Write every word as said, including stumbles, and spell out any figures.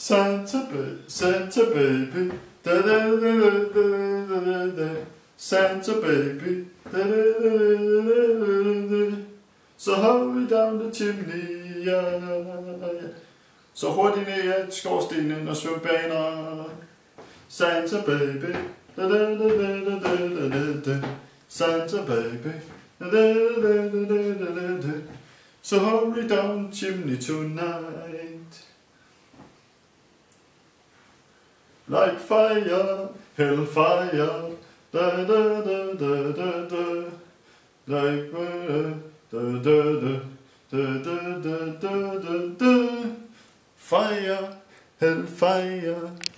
Santa baby, Santa baby, da da da da da da da. Santa baby, da da da da da da. So hurry down the chimney, ja, ja, ja. Så hurtigt ned ad skorstenen og svømmebaner. Santa baby, da da da da da da da da. Santa baby, da da da da da da da. So hurry down chimney tonight. Like fire, hellfire, da da da da da da. Like fire, da da da da da da da da. Fire, hellfire.